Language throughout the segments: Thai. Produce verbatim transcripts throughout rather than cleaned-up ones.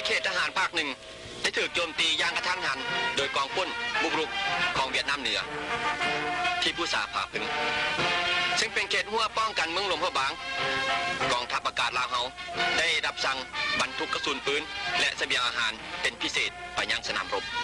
เขตทหารภาคหนึ่งได้ถูกโจมตีอย่างกระทันหันโดยกองพลบุกรุกของเวียดนามเหนือที่ผู้สาผาพึงซึ่งเป็นเขตหัวป้องกันเมืองหลวงพระบางกองทัพอากาศลาวเฮาได้รับสั่งบรรทุกกระสุนปืนและเสบียงอาหารเป็นพิเศษไปยังสนามรบ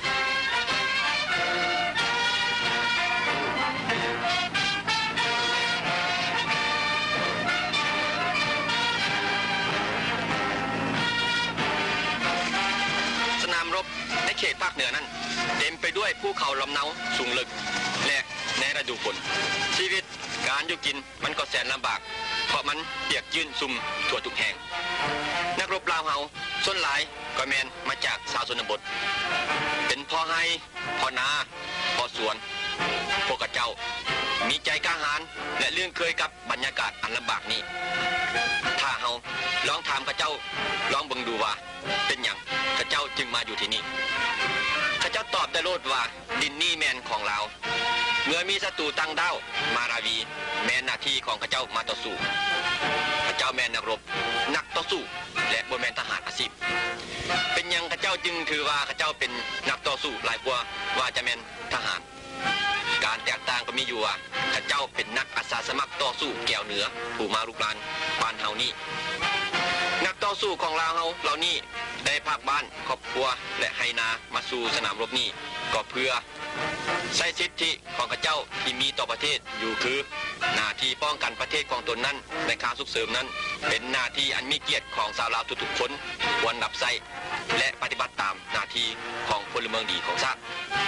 สนามรบในเขตภาคเหนือนั้นเต็มไปด้วยภูเขาลำเนาสูงลึกและในฤดูฝนชีวิตการอยู่กินมันก็แสนลำบากเพราะมันเปียกชื้นซุ่มทั่วทุกแห่งนักรบลาวเฮาส่วนหลายก็แมนมาจากชาวชนบทเป็นพ่อให้พ่อนาพ่อสวนพวกกระเจ้ามีใจกล้าหาญและเลื่อนเคยกับบรรยากาศอันลำบากนี้ถ้าเฮาลองถามกระเจ้าลองเบิ่งดูว่าเป็นหยังกระเจ้าจึงมาอยู่ที่นี่กระเจ้าตอบได้โลดว่าดินนี่แมนของเราเมื่อมีศัตรูตั้งดาวมาราวีแมนหน้าที่ของกระเจ้ามาต่อสู้กระเจ้าแมนนักรบนักต่อสู้และบ่แมนทหารอาชีพเป็นหยังกระเจ้าจึงถือว่ากระเจ้าเป็นนักต่อสู้หลายกว่าว่าจะแมนทหารการแตกต่างก็มีอยู่ว่ากระเจ้าเป็นนักอาสาสมัครต่อสู้แก้วเหนือผู้มารุกรานบ้านเฮานี่นักต่อสู้ของลาวเฮาเหล่านี้ได้พากบ้านครอบครัวและให้นามาสู่สนามรบนี้ก็เพื่อใช้สิทธิของข้าเจ้าที่มีต่อประเทศอยู่คือหน้าที่ป้องกันประเทศของตนนั้นในการสุกเสริมนั้นเป็นหน้าที่อันมีเกียรติของชาวลาวทุกๆคนควรรับใช้และปฏิบัติตามหน้าที่ของพลเมืองดีของชาติ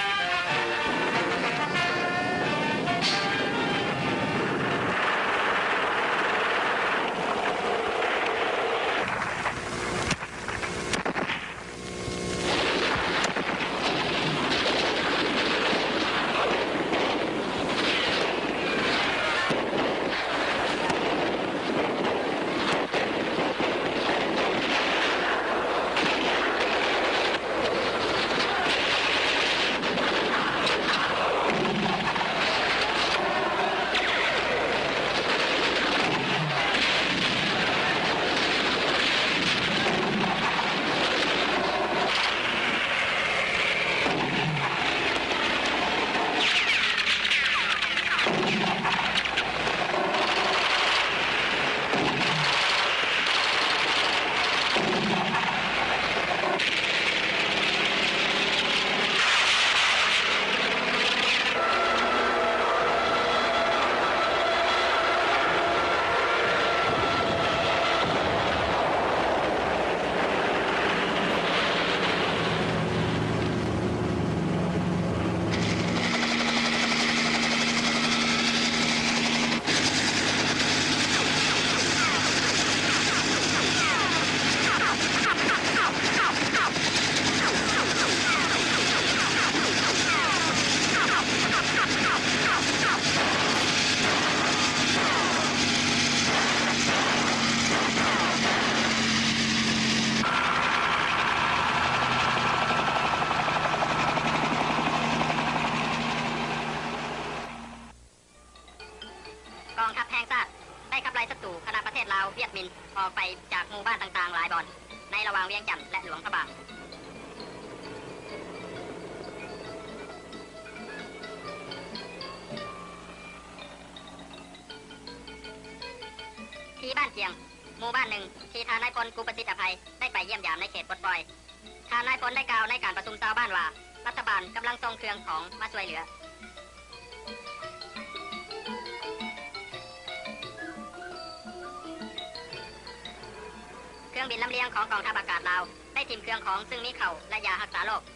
ออกไปจากหมู่บ้านต่างๆหลายบ่อนในระหว่างเวียงจันทน์และหลวงพระบางที่บ้านเกียงหมู่บ้านหนึ่งที่ทานนายพลกุปติตอภัยได้ไปเยี่ยมยามในเขตปลดปล่อยทานนายพลได้กล่าวในการประชุมชาวบ้านว่ารัฐบาลกำลังส่งเครื่องของมาช่วยเหลือเครื่องบินลำเลียงของกองทัพอากาศลาวได้ทิ่มเครื่องของซึ่งมีเข่าและยารักษาโรค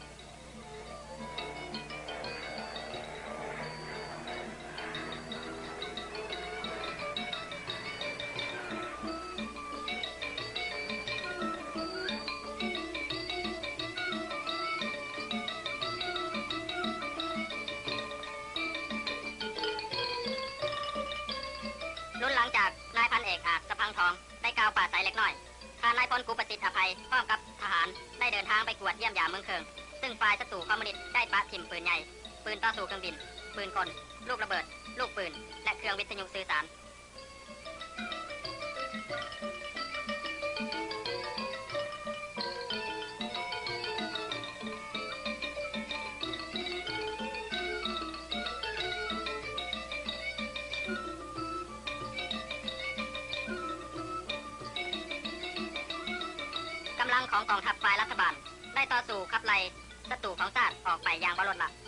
รุ่นหลังจากนายพันเอกอาจสะพังทองได้กล่าวปราศัยเล็กน้อยทานนายพลกุปติตอภัยพร้อมกับทหารได้เดินทางไปกวดเยี่ยมยามเมืองเคิงซึ่งฝ่ายศัตรูคอมมิวนิสต์ได้ปะถิ่มปืนใหญ่ปืนต่อสู้เครื่องบินปืนกลลูกระเบิดลูกปืนและเครื่องวิทยุสื่อสารำลังของกองทัพฝ่ายรัฐบาลได้ต่อสู้ขับไล่ศัตรูของชาติออกไปอย่างบรลดละ